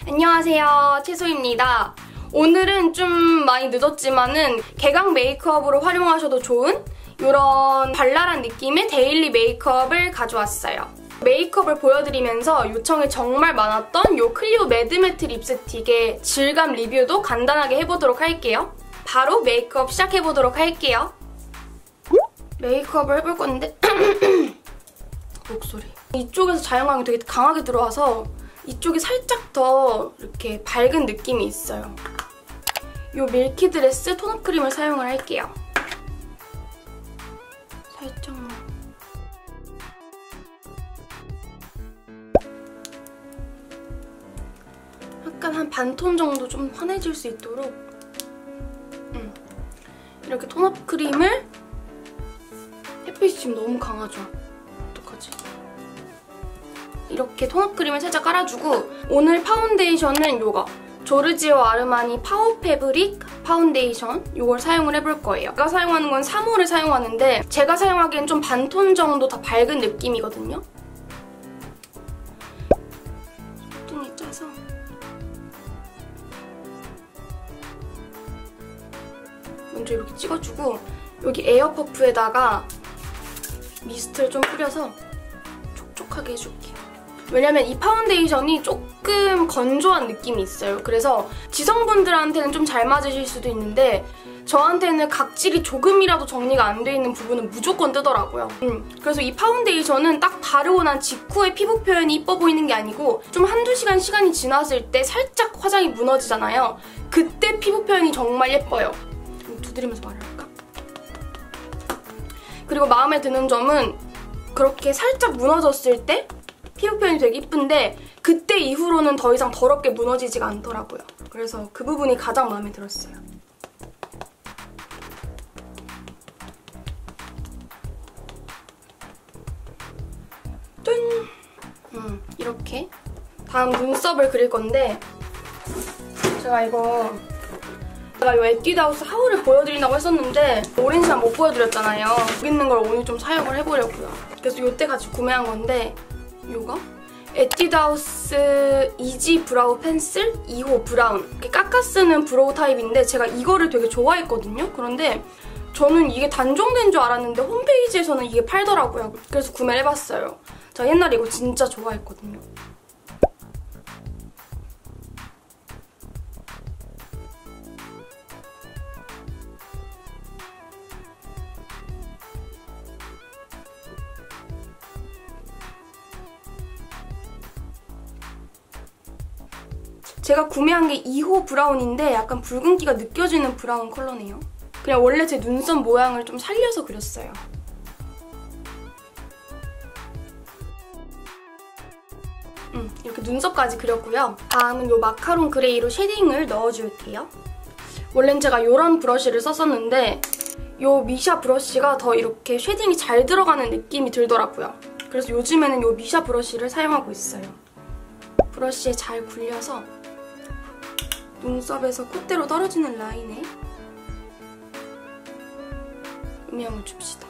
안녕하세요, 채소입니다. 오늘은 좀 많이 늦었지만은 개강 메이크업으로 활용하셔도 좋은 이런 발랄한 느낌의 데일리 메이크업을 가져왔어요. 메이크업을 보여드리면서 요청이 정말 많았던 이 클리오 매드매트 립스틱의 질감 리뷰도 간단하게 해보도록 할게요. 바로 메이크업 시작해보도록 할게요. 메이크업을 해볼 건데 목소리 이쪽에서 자연광이 되게 강하게 들어와서 이쪽이 살짝 더 이렇게 밝은 느낌이 있어요. 이 밀키드레스 톤업 크림을 사용을 할게요. 살짝만. 약간 한 반톤 정도 좀 환해질 수 있도록 이렇게 톤업 크림을 햇빛이 지금 너무 강하죠? 어떡하지? 이렇게 톤업 크림을 살짝 깔아주고 오늘 파운데이션은 이거 조르지오 아르마니 파워 패브릭 파운데이션 이걸 사용을 해볼 거예요. 제가 사용하는 건 3호를 사용하는데 제가 사용하기엔 좀 반톤 정도 더 밝은 느낌이거든요. 손등이 짜서 먼저 이렇게 찍어주고 여기 에어 퍼프에다가 미스트를 좀 뿌려서 촉촉하게 해줄게요. 왜냐면 이 파운데이션이 조금 건조한 느낌이 있어요. 그래서 지성분들한테는 좀 잘 맞으실 수도 있는데 저한테는 각질이 조금이라도 정리가 안 돼 있는 부분은 무조건 뜨더라고요. 그래서 이 파운데이션은 딱 바르고 난 직후에 피부 표현이 이뻐 보이는 게 아니고 좀 한두 시간 시간이 지났을 때 살짝 화장이 무너지잖아요. 그때 피부 표현이 정말 예뻐요. 두드리면서 말할까? 그리고 마음에 드는 점은 그렇게 살짝 무너졌을 때 피부 표현이 되게 이쁜데 그때 이후로는 더 이상 더럽게 무너지지가 않더라고요. 그래서 그 부분이 가장 마음에 들었어요. 짠! 이렇게 다음 눈썹을 그릴 건데 제가 이 에뛰드하우스 하울을 보여드린다고 했었는데 오랜 시간 못 보여드렸잖아요. 여기 있는 걸 오늘 좀 사용을 해보려고요. 그래서 이때 같이 구매한 건데 이거 에뛰드하우스 이지 브라우 펜슬 2호 브라운 이렇게 깎아 쓰는 브로우 타입인데 제가 이거를 되게 좋아했거든요. 그런데 저는 이게 단종된 줄 알았는데 홈페이지에서는 이게 팔더라고요. 그래서 구매를 해봤어요. 제가 옛날에 이거 진짜 좋아했거든요. 제가 구매한 게 2호 브라운인데 약간 붉은기가 느껴지는 브라운 컬러네요. 그냥 원래 제 눈썹 모양을 좀 살려서 그렸어요. 이렇게 눈썹까지 그렸고요. 다음은 이 마카롱 그레이로 쉐딩을 넣어줄게요. 원래는 제가 이런 브러쉬를 썼었는데 이 미샤 브러쉬가 더 이렇게 쉐딩이 잘 들어가는 느낌이 들더라고요. 그래서 요즘에는 이 미샤 브러쉬를 사용하고 있어요. 브러쉬에 잘 굴려서 눈썹에서 콧대로 떨어지는 라인에 음영을 줍시다.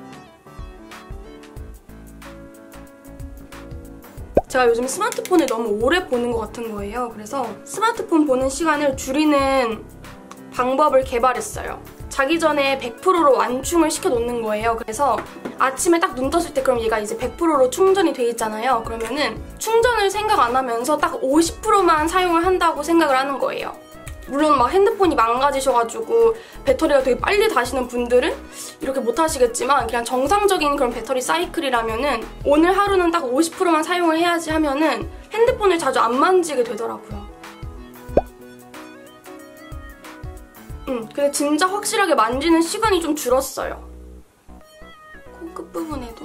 제가 요즘 스마트폰을 너무 오래 보는 것 같은 거예요. 그래서 스마트폰 보는 시간을 줄이는 방법을 개발했어요. 자기 전에 100%로 완충을 시켜놓는 거예요. 그래서 아침에 딱 눈 떴을 때 그럼 얘가 이제 100%로 충전이 돼 있잖아요. 그러면은 충전을 생각 안 하면서 딱 50%만 사용을 한다고 생각을 하는 거예요. 물론 막 핸드폰이 망가지셔가지고 배터리가 되게 빨리 다시는 분들은 이렇게 못 하시겠지만 그냥 정상적인 그런 배터리 사이클이라면은 오늘 하루는 딱 50%만 사용을 해야지 하면은 핸드폰을 자주 안 만지게 되더라고요. 근데 진짜 확실하게 만지는 시간이 좀 줄었어요. 코 끝부분에도.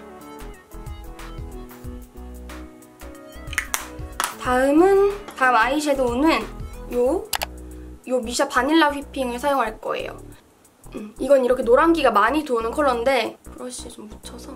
다음 아이섀도우는 요 미샤 바닐라 휘핑을 사용할 거예요. 이건 이렇게 노란기가 많이 도는 컬러인데 브러쉬에 좀 묻혀서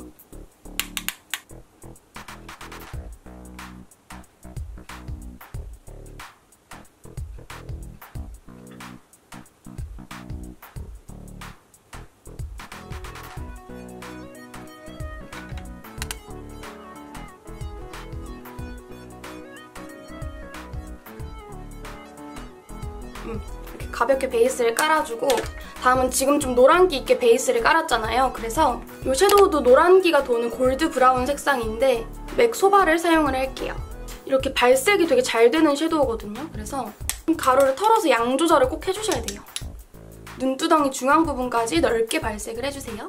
이렇게 가볍게 베이스를 깔아주고 다음은 지금 좀 노란기 있게 베이스를 깔았잖아요. 그래서 이 섀도우도 노란기가 도는 골드 브라운 색상인데 맥 소바를 사용을 할게요. 이렇게 발색이 되게 잘 되는 섀도우거든요. 그래서 가루를 털어서 양 조절을 꼭 해주셔야 돼요. 눈두덩이 중앙 부분까지 넓게 발색을 해주세요.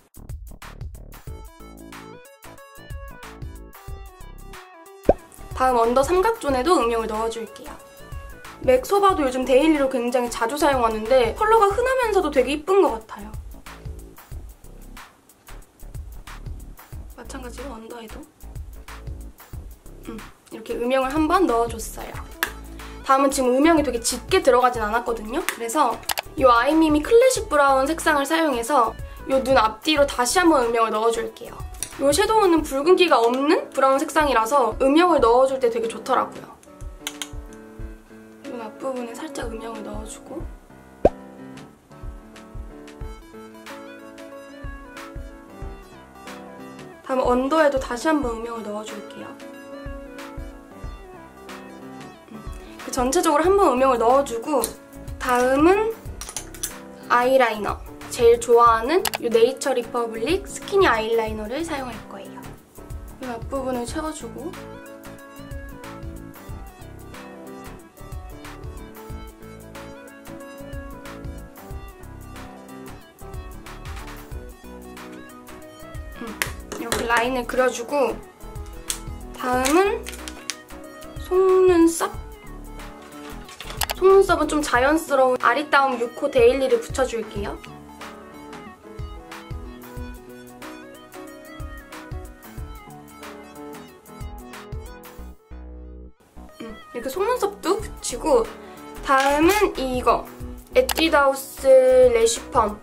다음 언더 삼각존에도 음영을 넣어줄게요. 맥 소바도 요즘 데일리로 굉장히 자주 사용하는데 컬러가 흔하면서도 되게 이쁜 것 같아요. 마찬가지로 언더에도 이렇게 음영을 한번 넣어줬어요. 다음은 지금 음영이 되게 짙게 들어가진 않았거든요. 그래서 이 아이미미 클래식 브라운 색상을 사용해서 이 눈 앞뒤로 다시 한번 음영을 넣어줄게요. 이 섀도우는 붉은기가 없는 브라운 색상이라서 음영을 넣어줄 때 되게 좋더라고요. 눈 앞부분에 살짝 음영을 넣어주고 다음 언더에도 다시 한번 음영을 넣어줄게요. 전체적으로 한번 음영을 넣어주고 다음은 아이라이너. 제일 좋아하는 이 네이처 리퍼블릭 스키니 아이라이너를 사용할 거예요. 눈 앞부분을 채워주고 이렇게 라인을 그려주고 다음은 속눈썹. 속눈썹은 좀 자연스러운 아리따움 6호 데일리를 붙여줄게요. 이렇게 속눈썹도 붙이고 다음은 이거 에뛰드하우스 래쉬펌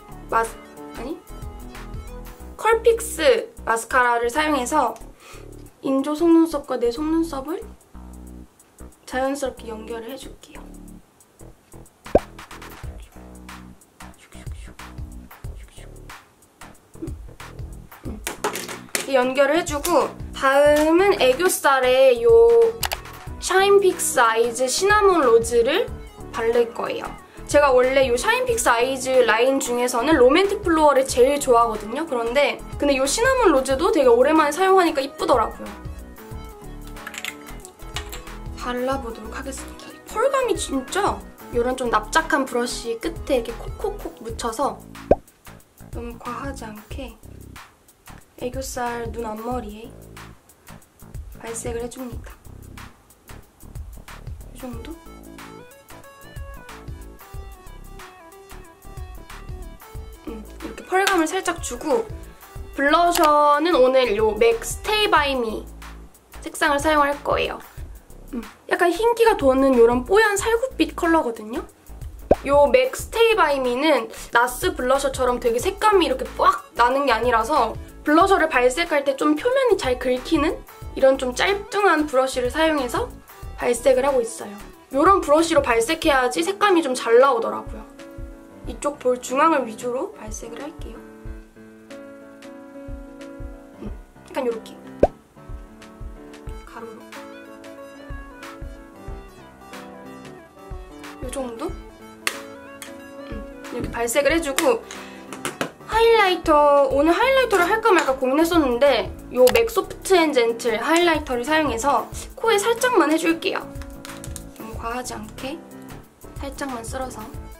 컬픽스 마스카라를 사용해서 인조 속눈썹과 내 속눈썹을 자연스럽게 연결을 해줄게요. 연결을 해주고 다음은 애교살에 이 샤인픽스 아이즈 시나몬 로즈를 바를 거예요. 제가 원래 이 샤인픽스 아이즈 라인 중에서는 로맨틱 플로어를 제일 좋아하거든요. 근데 이 시나몬 로즈도 되게 오랜만에 사용하니까 이쁘더라고요. 발라보도록 하겠습니다. 펄감이 진짜 이런 좀 납작한 브러쉬 끝에 이렇게 콕콕콕 묻혀서 너무 과하지 않게 애교살 눈 앞머리에 발색을 해줍니다. 이 정도? 이렇게 펄감을 살짝 주고 블러셔는 오늘 이 맥 스테이 바이 미 색상을 사용할 거예요. 약간 흰기가 도는 이런 뽀얀 살구빛 컬러거든요. 이 맥 스테이 바이 미는 나스 블러셔처럼 되게 색감이 이렇게 빡 나는 게 아니라서 블러셔를 발색할 때 좀 표면이 잘 긁히는 이런 좀 짤뚱한 브러쉬를 사용해서 발색을 하고 있어요. 이런 브러쉬로 발색해야지 색감이 좀 잘 나오더라고요. 이쪽 볼 중앙을 위주로 발색을 할게요. 약간 이렇게 가로로 이 정도? 이렇게 발색을 해주고 하이라이터, 오늘 하이라이터를 할까 말까 고민했었는데 이 맥 소프트 앤 젠틀 하이라이터를 사용해서 코에 살짝만 해줄게요. 너무 과하지 않게 살짝만 쓸어서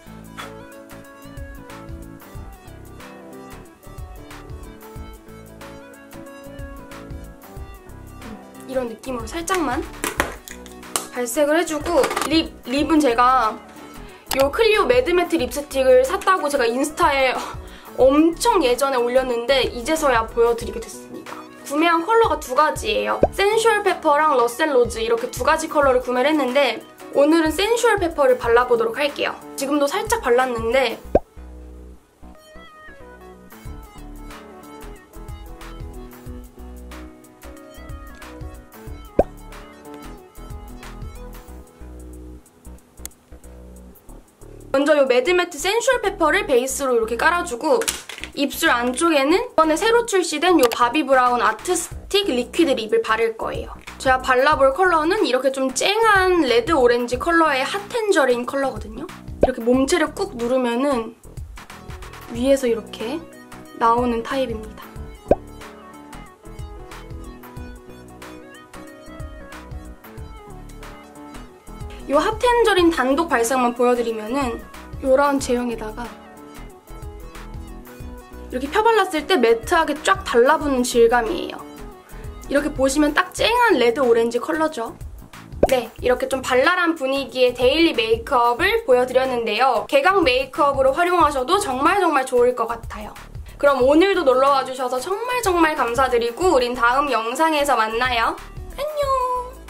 이런 느낌으로 살짝만 발색을 해주고 립은 제가 이 클리오 매드매트 립스틱을 샀다고 제가 인스타에 엄청 예전에 올렸는데 이제서야 보여드리게 됐습니다. 구매한 컬러가 두 가지예요. 센슈얼 페퍼랑 러셀로즈 이렇게 두 가지 컬러를 구매를 했는데 오늘은 센슈얼 페퍼를 발라보도록 할게요. 지금도 살짝 발랐는데 먼저 이 매드매트 센슈얼 페퍼를 베이스로 이렇게 깔아주고 입술 안쪽에는 이번에 새로 출시된 이 바비 브라운 아트스틱 리퀴드 립을 바를 거예요. 제가 발라볼 컬러는 이렇게 좀 쨍한 레드 오렌지 컬러의 핫텐저린 컬러거든요. 이렇게 몸체를 꾹 누르면은 위에서 이렇게 나오는 타입입니다. 이 핫텐저린 단독 발색만 보여드리면은 이런 제형에다가 이렇게 펴발랐을 때 매트하게 쫙 달라붙는 질감이에요. 이렇게 보시면 딱 쨍한 레드 오렌지 컬러죠. 네, 이렇게 좀 발랄한 분위기의 데일리 메이크업을 보여드렸는데요. 개각 메이크업으로 활용하셔도 정말 좋을 것 같아요. 그럼 오늘도 놀러와 주셔서 정말 감사드리고 우린 다음 영상에서 만나요. 안녕!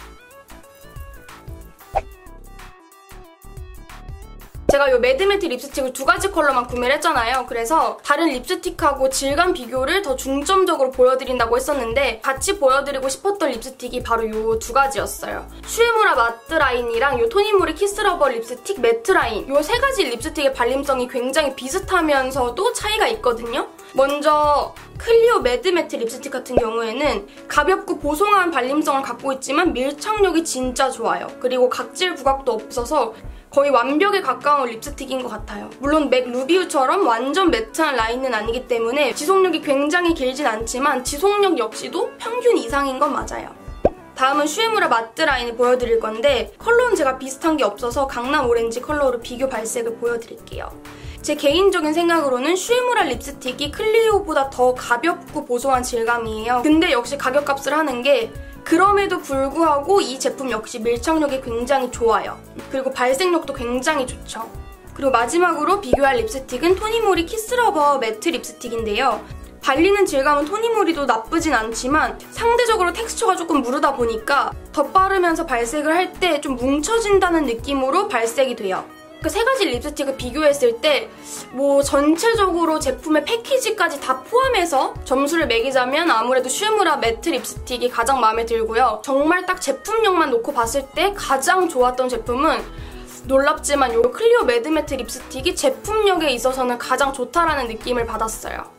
제가 이 매드매트 립스틱을 2가지 컬러만 구매를 했잖아요. 그래서 다른 립스틱하고 질감 비교를 더 중점적으로 보여드린다고 했었는데 같이 보여드리고 싶었던 립스틱이 바로 이 2가지였어요. 슈에무라 마트 라인이랑 이 토니모리 키스러버 립스틱 매트 라인. 이 3가지 립스틱의 발림성이 굉장히 비슷하면서도 차이가 있거든요. 먼저 클리오 매드매트 립스틱 같은 경우에는 가볍고 보송한 발림성을 갖고 있지만 밀착력이 진짜 좋아요. 그리고 각질 부각도 없어서 거의 완벽에 가까운 립스틱인 것 같아요. 물론 맥 루비우처럼 완전 매트한 라인은 아니기 때문에 지속력이 굉장히 길진 않지만 지속력 역시도 평균 이상인 건 맞아요. 다음은 슈에무라 마트 라인을 보여드릴 건데 컬러는 제가 비슷한 게 없어서 강남 오렌지 컬러로 비교 발색을 보여드릴게요. 제 개인적인 생각으로는 슈에무라 립스틱이 클리오보다 더 가볍고 보송한 질감이에요. 근데 역시 가격값을 하는 게 그럼에도 불구하고 이 제품 역시 밀착력이 굉장히 좋아요. 그리고 발색력도 굉장히 좋죠. 그리고 마지막으로 비교할 립스틱은 토니모리 키스러버 매트 립스틱인데요. 발리는 질감은 토니모리도 나쁘진 않지만 상대적으로 텍스처가 조금 무르다 보니까 덧바르면서 발색을 할 때 좀 뭉쳐진다는 느낌으로 발색이 돼요. 그 3가지 립스틱을 비교했을 때 뭐 전체적으로 제품의 패키지까지 다 포함해서 점수를 매기자면 아무래도 슈에무라 매트 립스틱이 가장 마음에 들고요. 정말 딱 제품력만 놓고 봤을 때 가장 좋았던 제품은 놀랍지만 이 클리오 매드매트 립스틱이 제품력에 있어서는 가장 좋다라는 느낌을 받았어요.